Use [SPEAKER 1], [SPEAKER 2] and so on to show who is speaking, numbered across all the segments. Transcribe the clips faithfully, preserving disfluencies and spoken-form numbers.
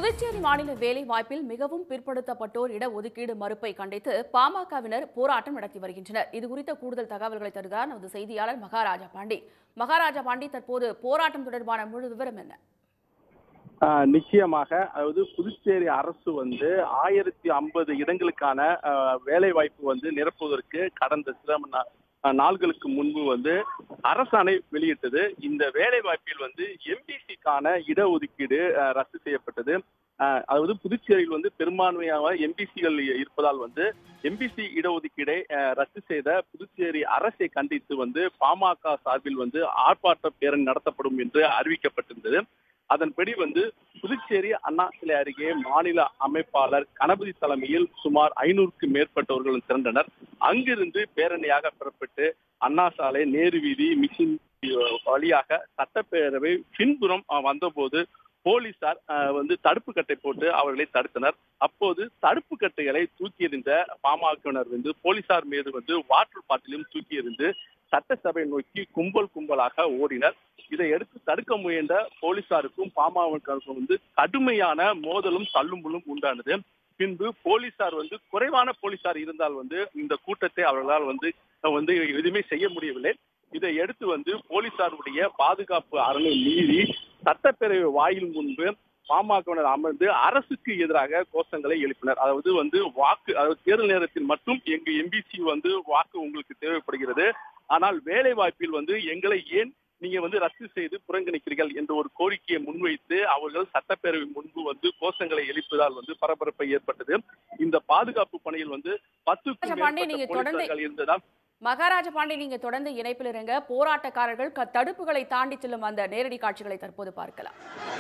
[SPEAKER 1] புதுச்சேரி மாநில வேலை வாய்ப்பில் மிகவும் பிற்படுத்தப்பட்டோர் இடஒதுக்கீடு மறுப்பை கண்டித்து பாமகவினர் போராட்டம் நடத்தி வருகின்றனர். இதுகுறித்த கூடுதல் தகவல்களை தருகிறார் நமது செய்தியாளர் மகாராஜா பாண்டி. மகாராஜா பாண்டி, தற்போது போராட்டம் தொடர்பான முழு விவரம் என்ன?
[SPEAKER 2] நிச்சயமாக, அதாவது புதுச்சேரி அரசு வந்து ஆயிரத்தி ஐம்பது இடங்களுக்கான வேலை வாய்ப்பு வந்து நிரப்புவதற்கு கடந்த சில நாள்களுக்கு முன்பு வந்து அரசாணை வெளியிட்டது. இந்த வேலை வாய்ப்பில் வந்து எம்பிசிக்கான இடஒதுக்கீடு ரத்து செய்யப்பட்டது. அதாவது புதுச்சேரியில் வந்து பெரும்பான்மையாக எம்பிசிகள் இருப்பதால் வந்து எம்பிசி இடஒதுக்கீடை ரத்து செய்த புதுச்சேரி அரசை கண்டித்து வந்து பாமக சார்பில் வந்து ஆர்ப்பாட்ட பேரணி நடத்தப்படும் என்று அறிவிக்கப்பட்டிருந்தது. அதன்படி வந்து புதுச்சேரி அண்ணா சிலை அருகே மாநில அமைப்பாளர் கணபதி தலைமையில் சுமார் ஐநூறுக்கு மேற்பட்டவர்கள் திரண்டனர். அங்கிருந்து பேரணியாக புறப்பட்டு அண்ணா சாலை, நேரு வீதி, மிஷின் வழியாக சட்டப்பேரவை பின்புறம் வந்தபோது போலீசார் வந்து தடுப்பு கட்டை போட்டு அவர்களை தடுத்தனர். அப்போது தடுப்பு கட்டைகளை தூக்கி எறிந்த பாமகவினர் வந்து போலீசார் மீது வந்து வாட்டர் பாட்டிலும் தூக்கி எறிந்து சட்டசபை நோக்கி கும்பல் கும்பலாக ஓடினர். இதை எடுத்து தடுக்க முயன்ற போலீசாருக்கும் பாமகவுக்கும் வந்து கடுமையான மோதலும் தள்ளுமுள்ளும் உண்டானது. பின்பு போலீசார் வந்து குறைவான போலீசார் இருந்தால் வந்து இந்த கூட்டத்தை அவர்களால் வந்து வந்து எதுவுமே செய்ய முடியவில்லை. இதை எடுத்து வந்து போலீசாருடைய பாதுகாப்பு அரணை மீறி சட்டப்பேரவை வாயில் முன்பு பாமகவினர் அமர்ந்து அரசுக்கு எதிராக கோஷங்களை எழுப்பினர். அதாவது வந்து வாக்கு, அதாவது தேர்தல் நேரத்தில் மட்டும் எங்க எம்பிசி வந்து வாக்கு உங்களுக்கு தேவைப்படுகிறது, ஆனால் வேலை வாய்ப்பில் வந்து எங்களை ஏன் நீங்க வந்து ரத்து செய்து புறக்கணிக்கிறீர்கள் என்ற ஒரு கோரிக்கையை முன்வைத்து அவர்கள் சட்டப்பேரவை முன்பு வந்து கோஷங்களை எழுப்பதால் வந்து பரபரப்பை ஏற்பட்டது. இந்த பாதுகாப்பு பணியில் வந்து பத்துக்கும் மேற்பட்ட போலீசார்கள் இருந்ததால்
[SPEAKER 1] மகாராஜா பாண்டி, நீங்க தொடர்ந்து இணைப்பில் இருங்க. போராட்டக்காரர்கள் தடுப்புகளை தாண்டி செல்லும் அந்த நேரடி காட்சிகளை தற்போது பார்க்கலாம்.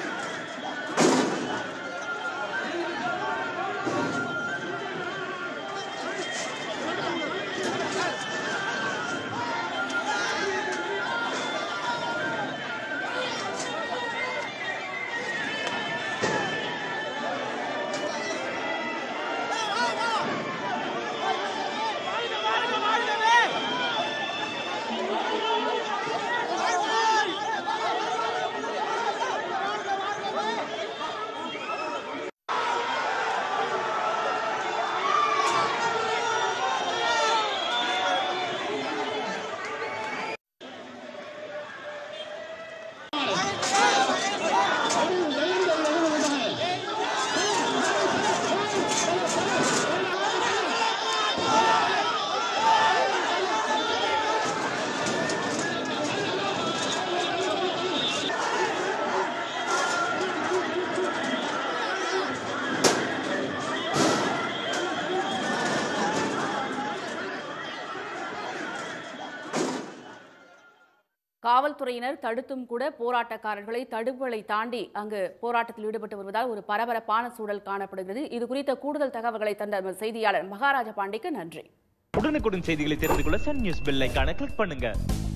[SPEAKER 1] காவல்துறையினர் தடுத்தும் கூட போராட்டக்காரர்களை தடுப்புகளை தாண்டி அங்கு போராட்டத்தில் ஈடுபட்டு வருவதால் ஒரு பரபரப்பான சூழல் காணப்படுகிறது. இது குறித்த கூடுதல் தகவல்களை தந்த செய்தியாளர் மகாராஜா பாண்டிக்கு நன்றி.
[SPEAKER 3] உடனுக்குடன் செய்திகளை தெரிந்து கொள்ள சன் நியூஸ் பெல் ஐகானை கிளிக் பண்ணுங்க.